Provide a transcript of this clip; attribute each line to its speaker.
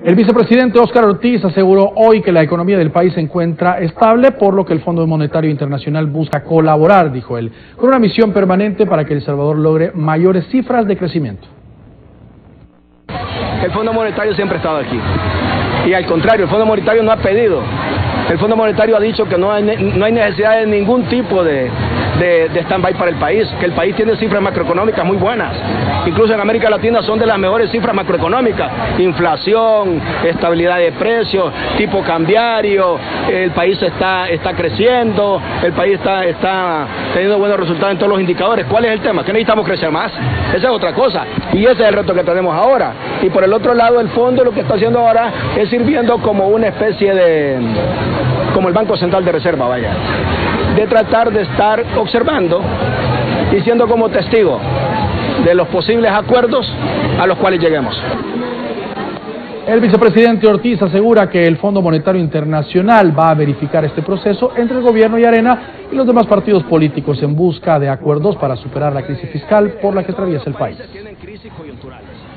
Speaker 1: El vicepresidente Óscar Ortiz aseguró hoy que la economía del país se encuentra estable, por lo que el Fondo Monetario Internacional busca colaborar, dijo él, con una misión permanente para que El Salvador logre mayores cifras de crecimiento.
Speaker 2: El Fondo Monetario siempre ha estado aquí. Y al contrario, el Fondo Monetario no ha pedido. El Fondo Monetario ha dicho que no hay necesidad de ningún tipo de stand-by para el país, que el país tiene cifras macroeconómicas muy buenas. Incluso en América Latina son de las mejores cifras macroeconómicas. Inflación, estabilidad de precios, tipo cambiario, el país está creciendo, el país está teniendo buenos resultados en todos los indicadores. ¿Cuál es el tema? Que necesitamos crecer más. Esa es otra cosa. Y ese es el reto que tenemos ahora. Y por el otro lado, el fondo lo que está haciendo ahora es ir viendo como una especie de... como el Banco Central de Reserva, vaya, de tratar de estar observando y siendo como testigo de los posibles acuerdos a los cuales lleguemos.
Speaker 1: El vicepresidente Ortiz asegura que el Fondo Monetario Internacional va a verificar este proceso entre el gobierno y Arena y los demás partidos políticos en busca de acuerdos para superar la crisis fiscal por la que atraviesa el país.